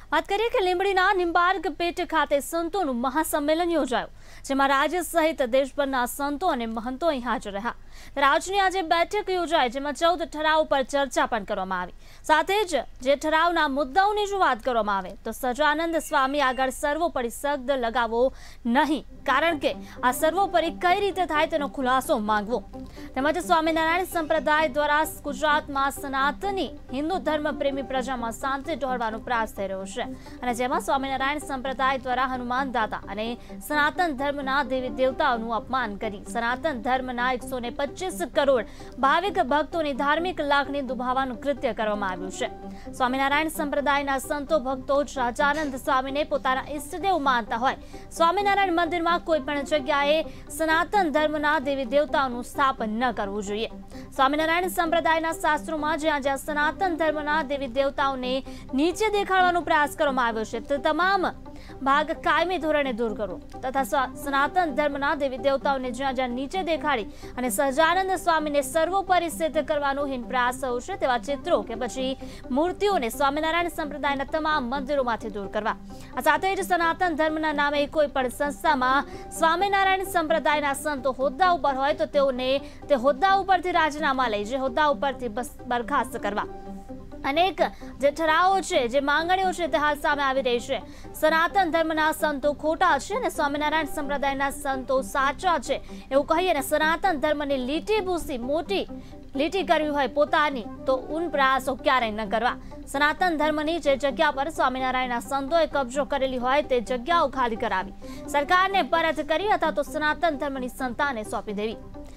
વાત કરીએ કે લીંબડીના નિંબાર્ક પેટ ખાતે સંતોનું મહાસંમેલન યોજાયું, જેમાં રાજ્ય સહિત દેશભરના સંતો અને મહંતો અહીં હાજર રહ્યા. રાજની આજે બેઠક યોજાઈ, જેમાં 14 ઠરાવ પર ચર્ચા પણ કરવામાં આવી. સાથે જ જે ઠરાવના મુદ્દાઓની જો વાત કરવામાં આવે તો સહજાનંદ સ્વામી આગળ સર્વોપરી શબ્દ લગાવવો નહીં, કારણ કે આ સર્વોપરી કઈ રીતે થાય તેનો ખુલાસો માંગવો. તેમજ સ્વામિનારાયણ સંપ્રદાય દ્વારા ગુજરાતમાં સનાતની હિન્દુ ધર્મ પ્રેમી પ્રજામાં શાંતિ ડહોળવાનો પ્રયાસ થઈ રહ્યો છે, અને જેમાં સ્વામિનારાયણ સંપ્રદાય દ્વારા હનુમાન દાદા અને સનાતન ધર્મના દેવી દેવતાઓનું અપમાન કરી સનાતન ધર્મના 125 કરોડ ભાવિક ભક્તોની ધાર્મિક લાગણી દુભાવવાનું કૃત્ય કરવામાં આવ્યું છે. સ્વામિનારાયણ સંપ્રદાયના સંતો ભક્તો સહજાનંદ સ્વામીને પોતાના ઈષ્ટદેવ માનતા હોય સ્વામિનારાયણ મંદિરમાં કોઈ પણ જગ્યાએ સનાતન ધર્મના દેવી દેવતાઓનું સ્થાપન ન કરવું જોઈએ. સ્વામિનારાયણ સંપ્રદાયના શાસ્ત્રોમાં જ્યાં જ્યાં સનાતન ધર્મના દેવી દેવતાઓને નીચે દેખાડવાનો પ્રયાસ કરવામાં આવ્યો છે તે તમામ ભાગ કાયમી ધોરણે દૂર કરવો તથા સનાતન ધર્મના દેવી દેવતાઓને જ્યાં જ્યાં નીચે દેખાડી અને સહજાનંદ સ્વામીને સર્વોપરી સિદ્ધ કરવાનો હીન પ્રયાસ થયો છે તેવા ચિત્રો કે પછી મૂર્તિઓને સ્વામિનારાયણ સંપ્રદાયના તમામ મંદિરોમાંથી દૂર કરવા. આ સાથે જ સનાતન ધર્મના નામે કોઈ પણ સંસ્થામાં સ્વામિનારાયણ સંપ્રદાયના સંતો હોદ્દા ઉપર હોય તો તેઓને તે હોદ્દા ઉપરથી રાજીનામા લઈ જે હોદ્દા ઉપરથી બરખાસ્ત કરવા. અનેક જે ઠરાવો છે, જે માંગણીઓ છે તે હાલ સામે આવી રહી છે. સનાતન ધર્મના સંતો ખોટા છે અને સ્વામિનારાયણ સંપ્રદાયના સંતો સાચા છે એવું કહીએ ને સનાતન ધર્મની લીટી ભૂસી મોટી લીટી કરવી હોય પોતાની તો પ્રયાસો ક્યારેય ન કરવા. સનાતન ધર્મની જે જગ્યા પર સ્વામિનારાયણના સંતોએ કબજો કરેલી હોય તે જગ્યાઓ ખાલી કરાવી સરકારને પરત કરી અથવા તો સનાતન ધર્મની સંતાને સોંપી દેવી.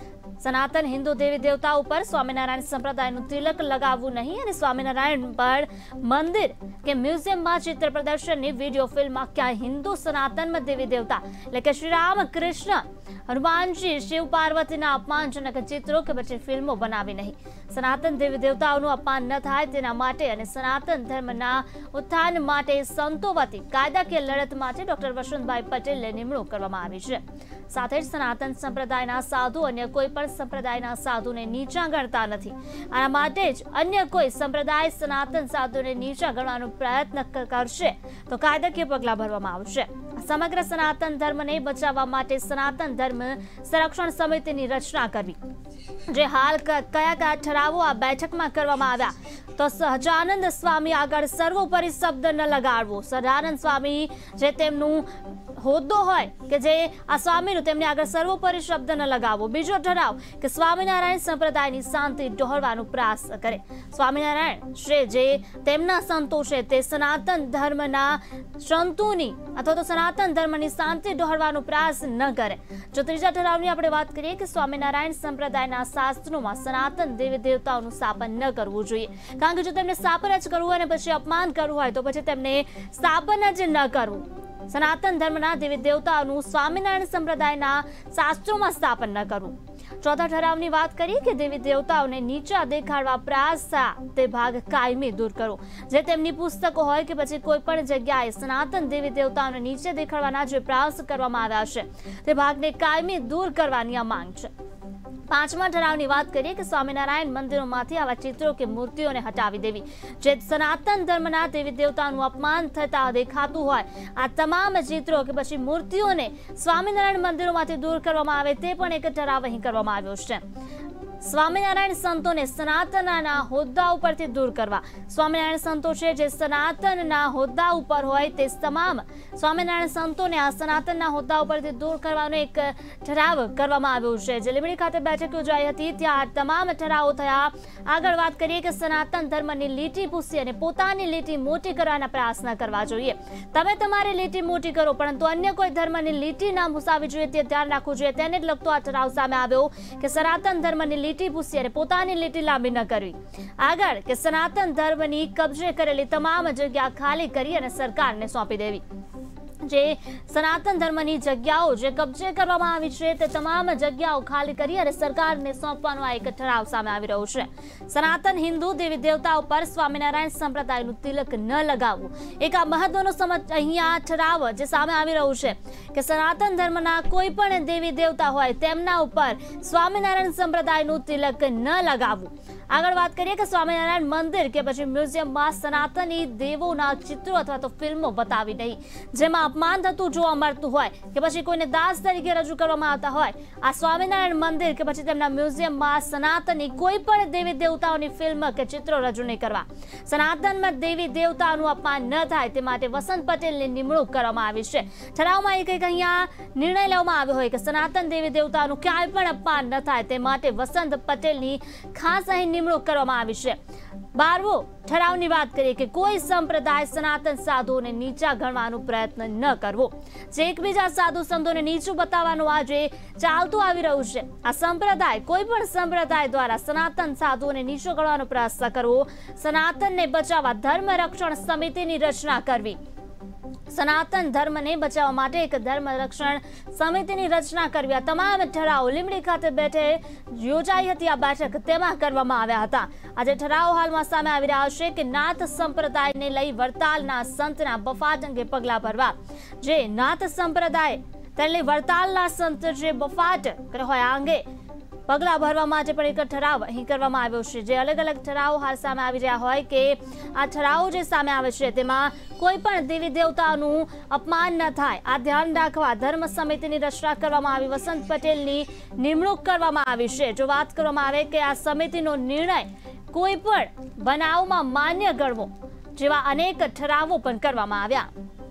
સનાતન હિન્દુ દેવી દેવતા ઉપર સ્વામિનારાયણ સંપ્રદાયનું તિલક લગાવવું નહીં અને સ્વામિનારાયણ પર મંદિર કે મ્યુઝિયમમાં ચિત્ર પ્રદર્શનની વિડીયો ફિલ્મમાં ક્યાંય હિન્દુ સનાતનમાં દેવી દેવતા એટલે કે શ્રી રામ કૃષ્ણ હનુમાનજી શિવ પાર્વતીના અપમાનજનક ચિત્રો કે પછી ફિલ્મો બનાવી નહીં. સનાતન દેવી દેવતાઓનું અપમાન ન થાય તેના માટે અને સનાતન ધર્મના ઉત્થાન માટે સંતો વતી કાયદાકીય લડત માટે ડોક્ટર વસંતભાઈ પટેલને નિમણૂક કરવામાં આવી છે. સાથે જ સનાતન સંપ્રદાયના સાધુ અન્ય કોઈ પણ સંપ્રદાયના સાધુને નીચા ગણતા નથી. આના માટે જ અન્ય કોઈ સંપ્રદાય સનાતન સાધુને નીચા ગણવાનો પ્રયત્ન કરશે તો કાયદાકીય પગલાં ભરવામાં આવશે. સમગ્ર સનાતન ધર્મને બચાવવા માટે સનાતન ધર્મ સંરક્ષણ સમિતિની રચના કરવી. જે હાલ કયા કયા ઠરાવો આ બેઠકમાં કરવામાં આવ્યા તો સહજાનંદ સ્વામી આગળ સર્વોપરી શબ્દ ન લગાડવો. સહજાનંદ સ્વામી જે તેમનું હોદ્દો હોય કે જે આ સ્વામીનું તેમની આગળ સર્વોપરી શબ્દ ન લગાવવો. બીજો ઠરાવ કે સ્વામિનારાયણ સંપ્રદાયની શાંતિ ડહોળવાનો પ્રયાસ કરે. સ્વામિનારાયણ શ્રી જે તેમના સંતો છે તે સનાતન ધર્મના સંતોની અથવા તો સનાતન ધર્મની શાંતિ ડહોળવાનો પ્રયાસ ન કરે. જો ત્રીજા ઠરાવની આપણે વાત કરીએ કે સ્વામિનારાયણ સંપ્રદાયના શાસ્ત્રોમાં સનાતન દેવી દેવતાઓનું સ્થાપન ન કરવું જોઈએ, કારણ કે જો તેમને સ્થાપન જ કરવું હોય અને પછી અપમાન કરવું હોય તો પછી તેમને સ્થાપન જ ન કરવું. સનાતન ધર્મના દેવી દેવતાઓનું સ્વામિનારાયણ સંપ્રદાયના શાસ્ત્રોમાં સ્થાપન ન કરવું. ચોથા ઠરાવની વાત કરીએ કે દેવી દેવતાઓને નીચા દેખાડવા પ્રયાસ તે ભાગ કાયમી દૂર કરો. જે તેમની પુસ્તકો હોય કે પછી કોઈ પણ જગ્યાએ સનાતન દેવી દેવતાઓને નીચે દેખાડવાના જે પ્રયાસ કરવામાં આવ્યા છે તે ભાગને કાયમી દૂર કરવાની આ માંગ છે. પાંચમા ઠરાવની વાત કરીએ કે સ્વામિનારાયણ મંદિરોમાંથી આવા ચિત્રો કે મૂર્તિઓને હટાવી દેવી. જે સનાતન ધર્મના દેવી દેવતાનું અપમાન થતા દેખાતું હોય આ તમામ ચિત્રો કે પછી મૂર્તિઓને સ્વામિનારાયણ મંદિરોમાંથી દૂર કરવામાં આવે તે પણ એક ઠરાવ અહીં કરવામાં આવ્યો છે. સ્વામિનારાયણ સંતોને સનાતનના હોદ્દા ઉપરથી દૂર કરવા. સ્વામિનારાયણ સંતો છે જે સનાતનના હોદ્દા ઉપર હોય તે તમામ સ્વામિનારાયણ સંતોને આ સનાતનના હોદ્દા ઉપરથી દૂર કરવાનો એક ઠરાવ કરવામાં આવ્યો છે. જે લીંબડી ખાતે બેઠક યોજાઈ હતી ત્યાં તમામ ઠરાવો થયા. આગળ વાત કરીએ કે સનાતન ધર્મની લીટી ભૂસી અને પોતાની લીટી મોટી કરવાના પ્રયાસ ન કરવા જોઈએ. તમે તમારી લીટી મોટી કરો પરંતુ અન્ય કોઈ ધર્મની લીટી ના ભૂસાવી જોઈએ તે ધ્યાન રાખવું જોઈએ. તેને જ લગતો આ ઠરાવ સામે આવ્યો કે સનાતન ધર્મની લીટી ભૂસી અને પોતાની લીટી લાંબી ન કરવી. આગળ કે સનાતન ધર્મની કબજે કરેલી તમામ જગ્યા ખાલી કરી અને સરકારને સોંપી દેવી. જે સનાતન ધર્મની જગ્યાઓ જે કબજે કરવામાં આવી છે તે તમામ જગ્યાઓ ખાલી કરી અને સરકારને સોંપવાનો આ એક ઠરાવ સામે આવી રહ્યો છે। સનાતન હિન્દુ દેવી દેવતાઓ પર સ્વામિનારાયણ સંપ્રદાયનું તિલક ન લગાવવું, એક આ મહત્વનો સમજ અહીંયા ઠરાવ જે સામે આવી રહ્યું છે કે સનાતન ધર્મના કોઈ પણ દેવી દેવતા હોય તેમના ઉપર સ્વામિનારાયણ સંપ્રદાયનું તિલક ન લગાવવું। આગળ વાત કરીએ કે સ્વામિનારાયણ મંદિર કે પછી મ્યુઝિયમમાં સનાતની દેવોના ચિત્રો અથવા તો ફિલ્મો બતાવી નહીં, જેમાં અપમાન થતું જોવા મળતું હોય કે પછી કોઈને દાસ તરીકે રજૂ કરવામાં આવતા હોય, આ સ્વામિનારાયણ મંદિર કે પછી તેમના મ્યુઝિયમમાં સનાતની કોઈ પણ દેવી દેવતાઓની ફિલ્મ કે ચિત્રો રજૂ નહીં કરવા। સનાતનમાં દેવી દેવતાનું અપમાન ન થાય તે માટે વસંત પટેલની નિમણૂક કરવામાં આવી છે। ઠરાવમાં એક અહીંયા નિર્ણય લેવામાં આવ્યો હોય કે સનાતન દેવી દેવતાનું ક્યાંય પણ અપમાન ન થાય તે માટે વસંત પટેલની ખાસ અહીં નિમણૂક કરવામાં આવી છે। 12મો ઠરાવની વાત કરીએ કે કોઈ સંપ્રદાય સનાતન સાધુઓને નીચા ગણવાનો પ્રયત્ન ન કરવો, જે એકબીજા સાધુ સંતોને નીચું બતાવવાનું આજે ચાલતું આવી રહ્યું છે। આ સંપ્રદાય કોઈ પણ સંપ્રદાય દ્વારા સનાતન સાધુઓને નીચો ગણવાનો પ્રયાસ કરવો, સનાતનને બચાવવા ધર્મ રક્ષણ સમિતિની રચના કરવી, સનાતન ધર્મને બચાવવા માટે એક ધર્મ રક્ષણ સમિતિની રચના કરવી, આ તમામ ઠરાવો લીંબડી ખાતે બેઠે યોજાઈ હતી આ બેઠક તેમાં કરવામાં આવ્યા હતા। આજે ઠરાવો હાલમાં સામે આવી રહ્યા છે કે નાથ સંપ્રદાયને લઈ વડતાલના સંતના બફાટ અંગે પગલાં ભરવા, જે નાથ સંપ્રદાય તેને વડતાલના સંત જે બફાટ હોય આ અંગે પગલાં ભરવા માટે પણ એક ઠરાવ અહીં કરવામાં આવ્યો છે। જે અલગ અલગ ઠરાવો હાલ સામે આવી રહ્યા હોય કે આ ઠરાવો જે સામે આવે છે તેમાં કોઈ પણ દેવી દેવતાનું અપમાન ન થાય આ ધ્યાન રાખવા ધર્મ સમિતિની રચના કરવામાં આવી, વસંત પટેલની નિમણૂક કરવામાં આવી છે। જો વાત કરવામાં આવે કે આ સમિતિનો નિર્ણય કોઈ પણ બનાવમાં માન્ય ગણવો જેવા અનેક ઠરાવો પણ કરવામાં આવ્યા।